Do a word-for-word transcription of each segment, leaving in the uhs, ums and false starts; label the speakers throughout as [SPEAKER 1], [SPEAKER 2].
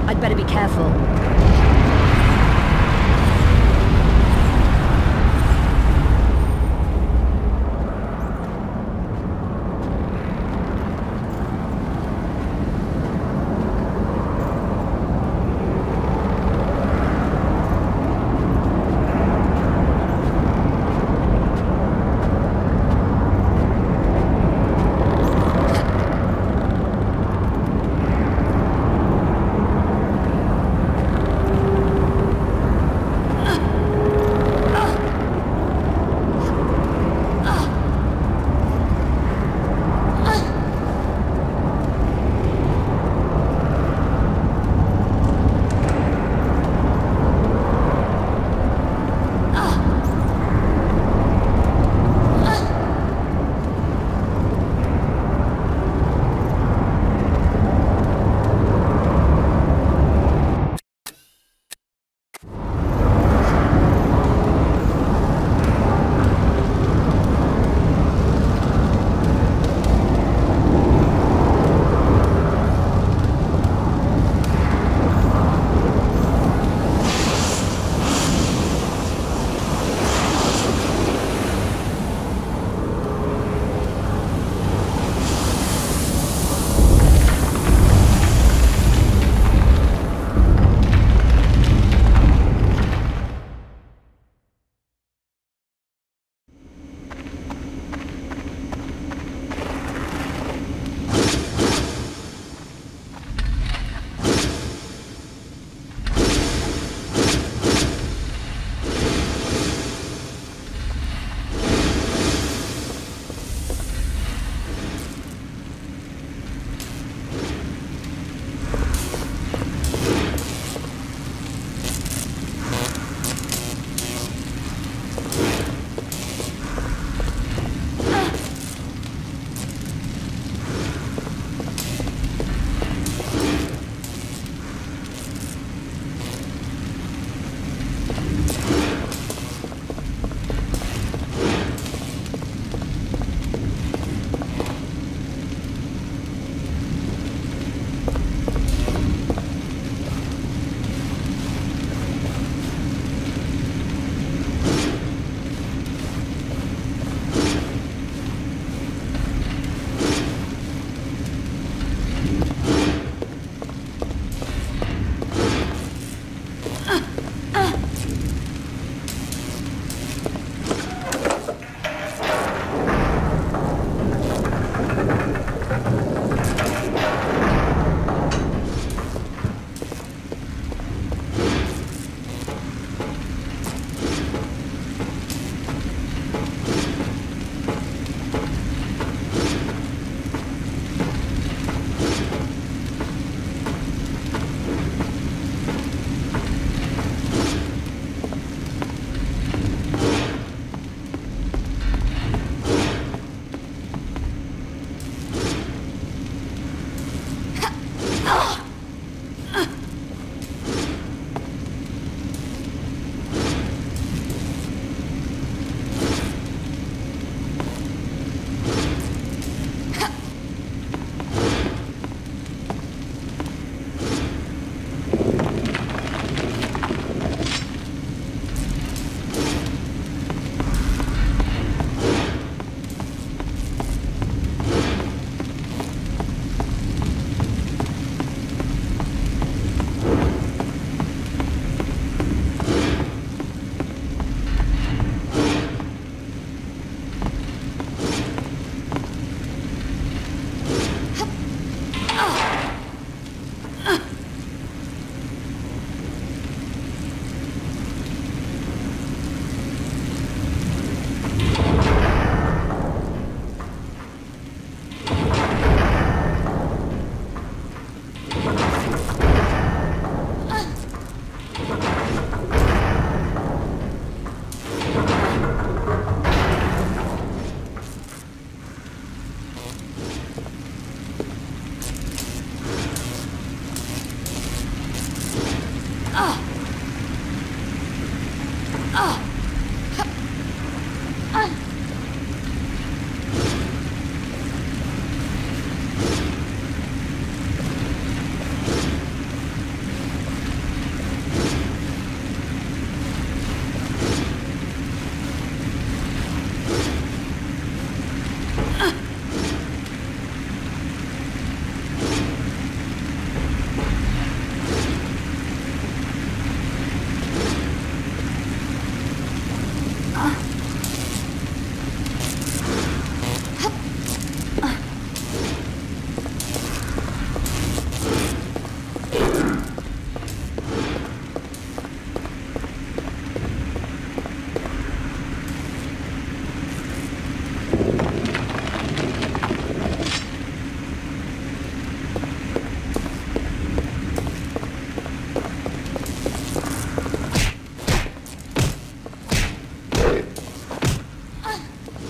[SPEAKER 1] I'd better be careful.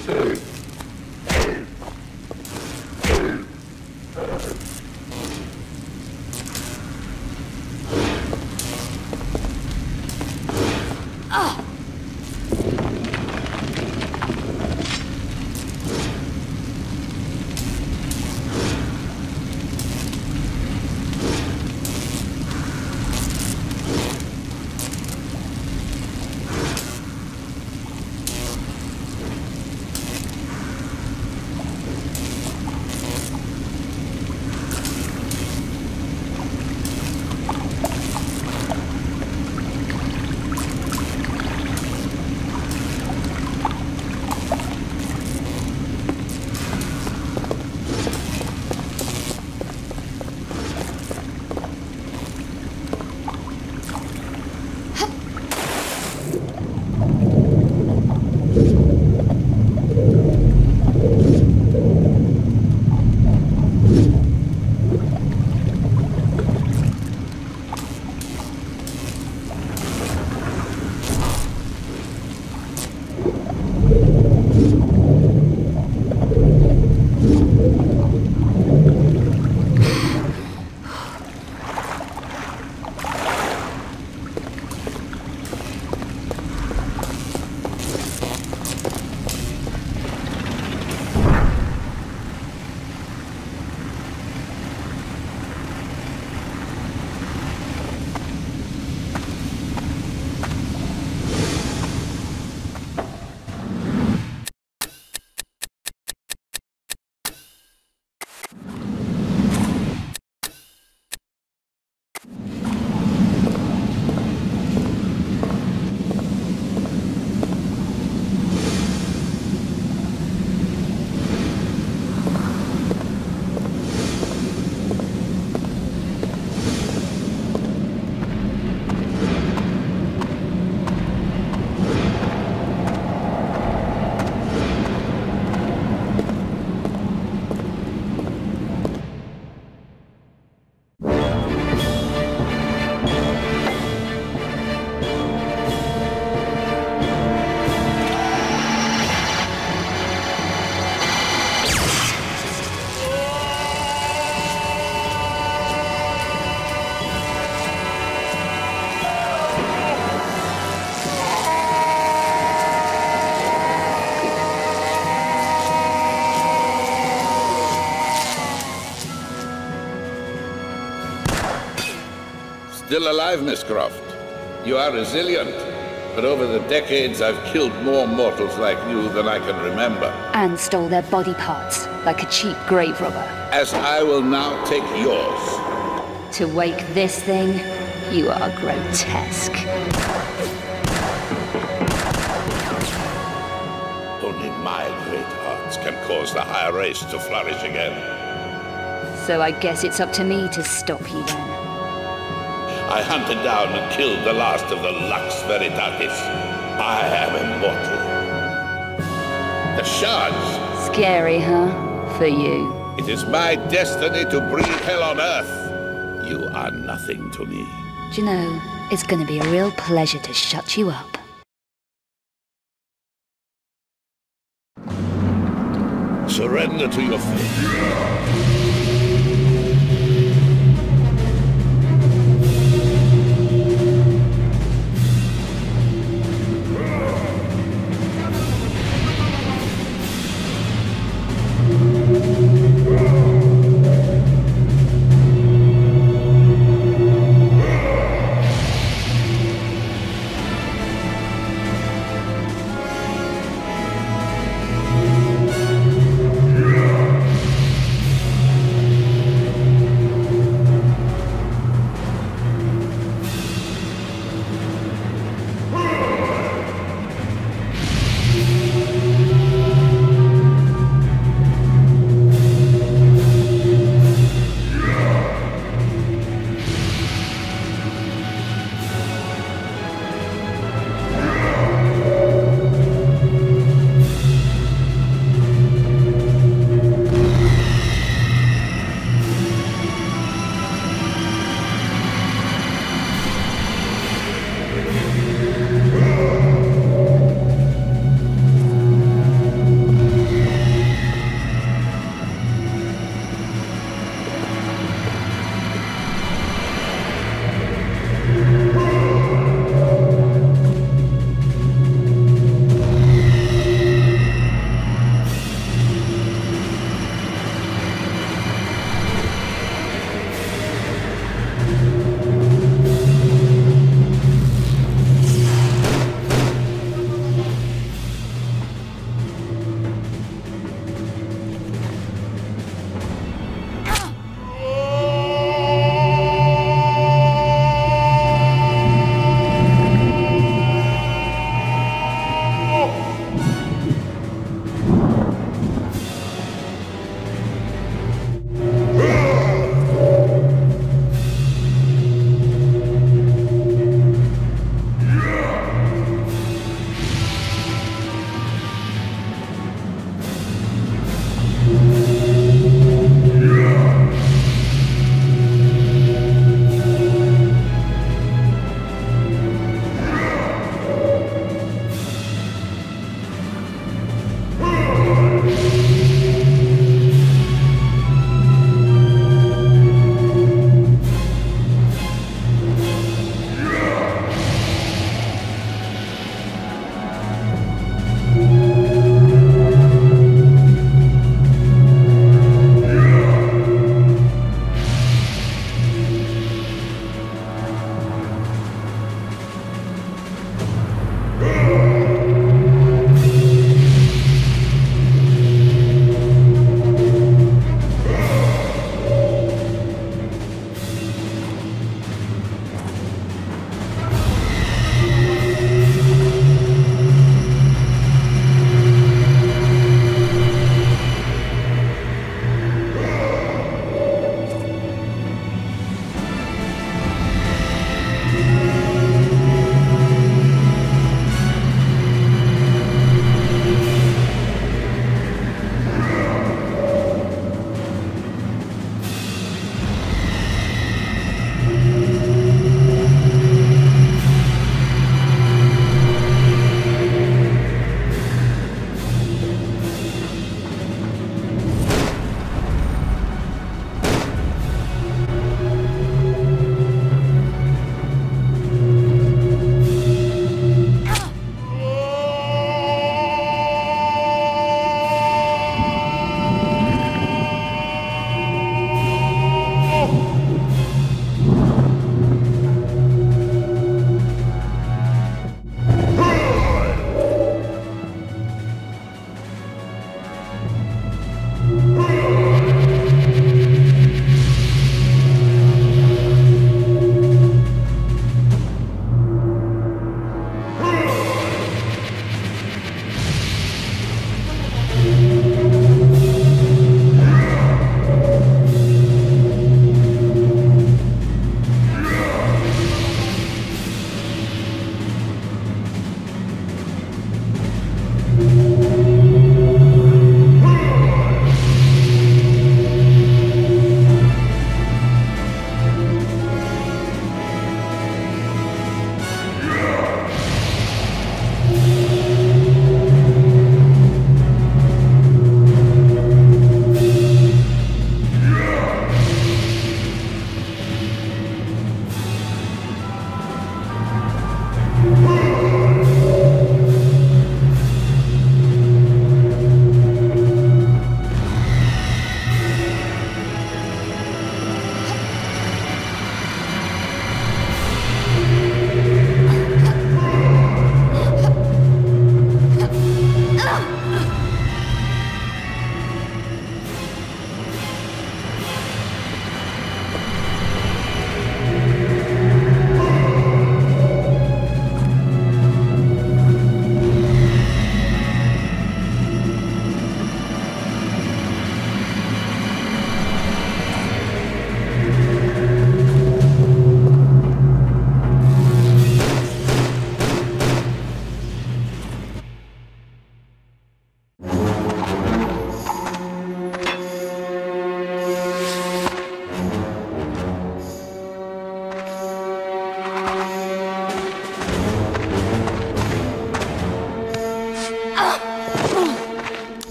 [SPEAKER 1] Still alive, Miss Croft. You are resilient, but over the decades I've killed more mortals like you than I can remember.
[SPEAKER 2] And stole their body parts, like a cheap grave robber.
[SPEAKER 1] As I will now take yours.
[SPEAKER 2] To wake this thing, you are grotesque.
[SPEAKER 1] Only my great hearts can cause the higher race to flourish again.
[SPEAKER 2] So I guess it's up to me to stop you then.
[SPEAKER 1] I hunted down and killed the last of the Lux Veritatis. I am immortal. The shards.
[SPEAKER 2] Scary, huh? For you.
[SPEAKER 1] It is my destiny to breathe hell on Earth. You are nothing to me.
[SPEAKER 2] Do you know, it's gonna be a real pleasure to shut you up.
[SPEAKER 1] Surrender to your fate.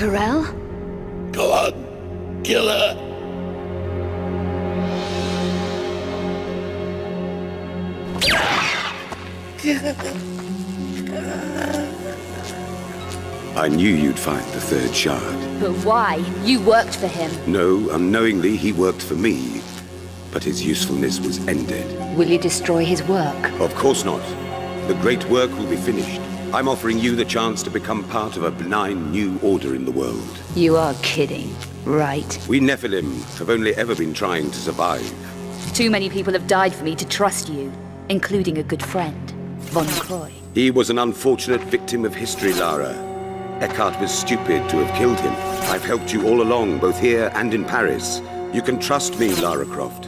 [SPEAKER 2] Corel?
[SPEAKER 1] Go on, kill her.
[SPEAKER 3] I knew you'd find the third shard.
[SPEAKER 2] But why? You worked for him.
[SPEAKER 3] No, unknowingly he worked for me. But his usefulness was ended.
[SPEAKER 2] Will you destroy his work?
[SPEAKER 3] Of course not. The great work will be finished. I'm offering you the chance to become part of a benign new order in the world.
[SPEAKER 2] You are kidding, right?
[SPEAKER 3] We Nephilim have only ever been trying to survive.
[SPEAKER 2] Too many people have died for me to trust you, including a good friend, Von Croy.
[SPEAKER 3] He was an unfortunate victim of history, Lara. Eckhardt was stupid to have killed him. I've helped you all along, both here and in Paris. You can trust me, Lara Croft.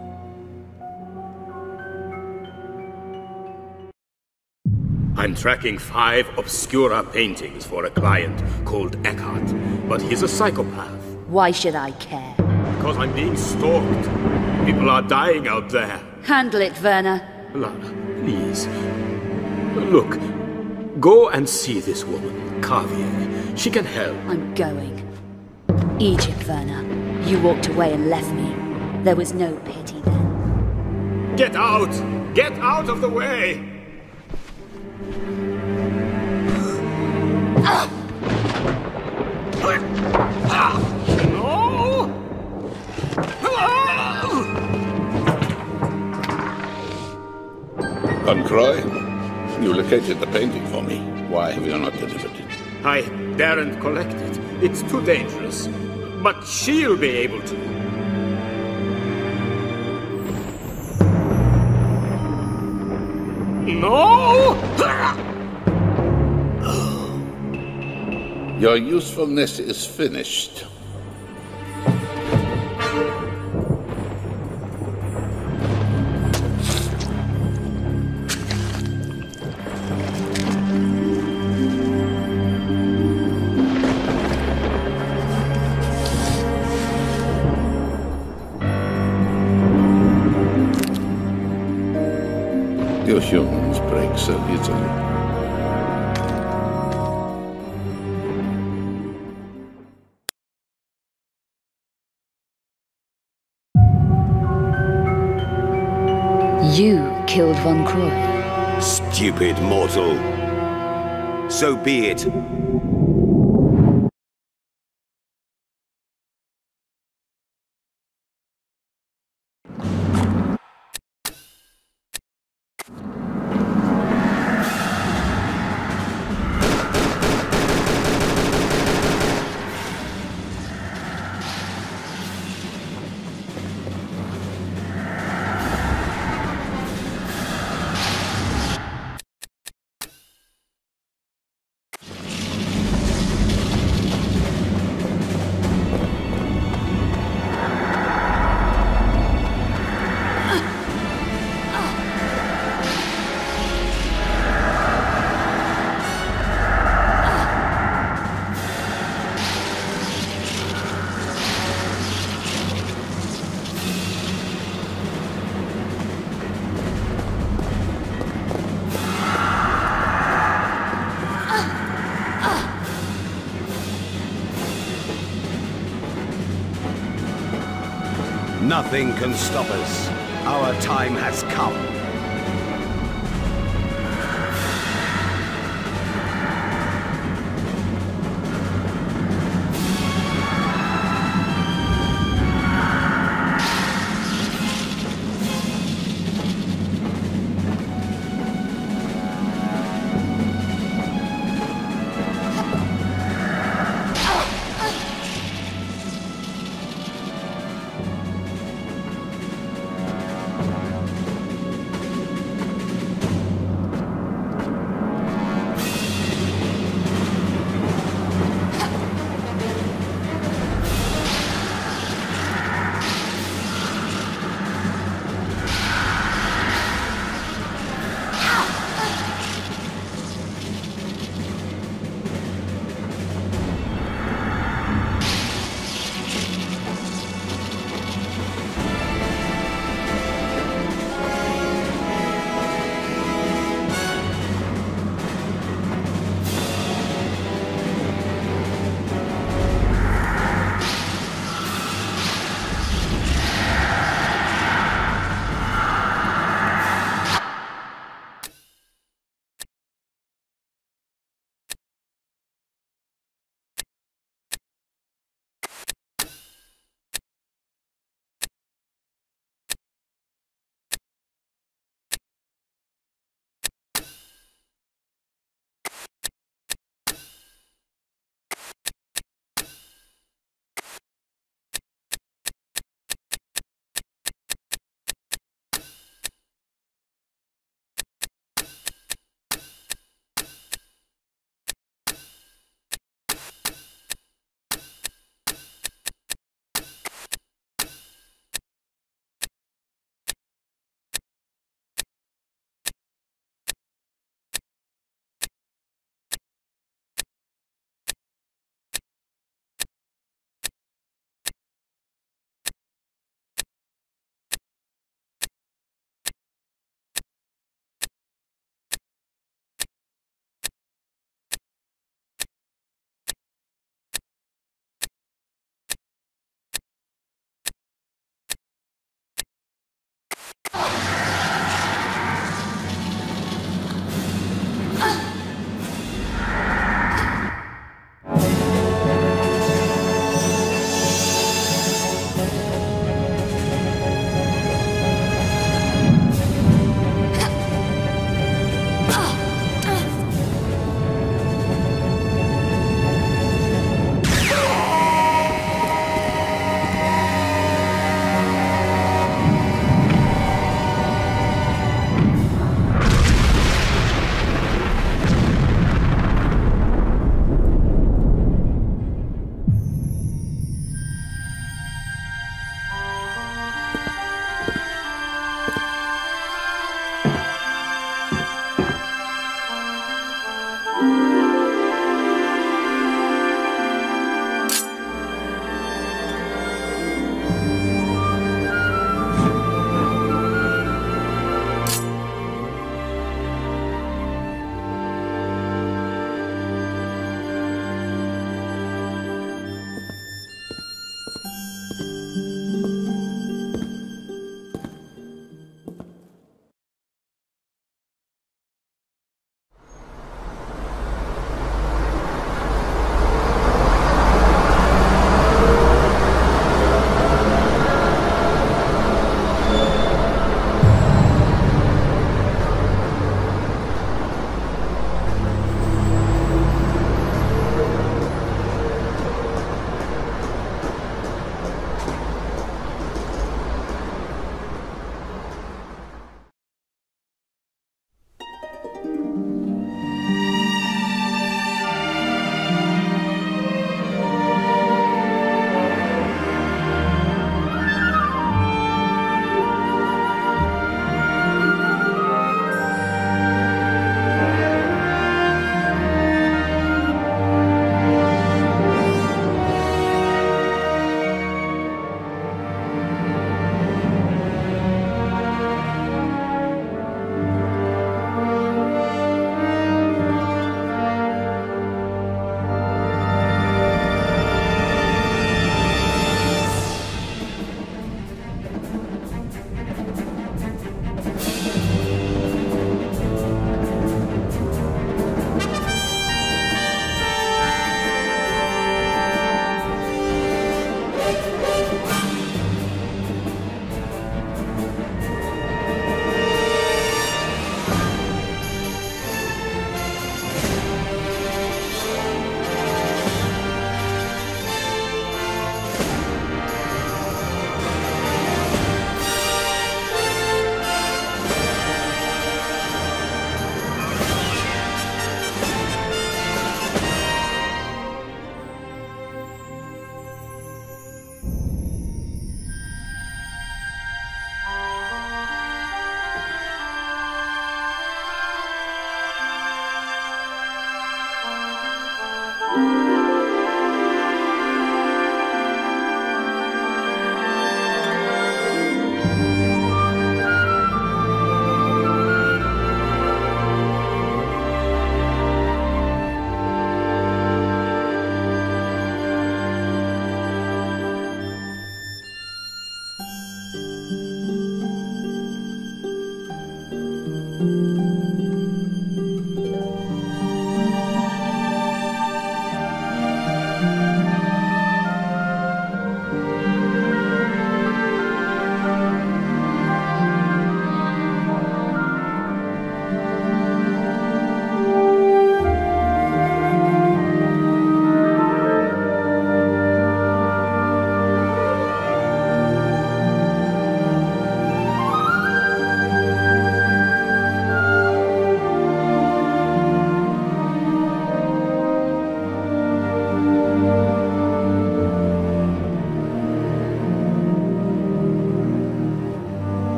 [SPEAKER 4] I'm tracking five Obscura Paintings for a client called Eckhardt, but he's a psychopath.
[SPEAKER 2] Why should I care?
[SPEAKER 4] Because I'm being stalked. People are dying out there.
[SPEAKER 2] Handle it, Werner.
[SPEAKER 4] Lara, please. Look, go and see this woman, Carvier. She can help.
[SPEAKER 2] I'm going. Egypt, Werner. You walked away and left me. There was no pity then.
[SPEAKER 4] Get out! Get out of the way! No!
[SPEAKER 1] Von Croy, you located the painting for me. Why have you not delivered it?
[SPEAKER 4] I daren't collect it. It's too dangerous. But she'll be able to. No!
[SPEAKER 1] Your usefulness is finished. You humans break so easily.
[SPEAKER 2] You killed Von Croy.
[SPEAKER 3] Stupid mortal. So be it. Nothing can stop us. Our time has come.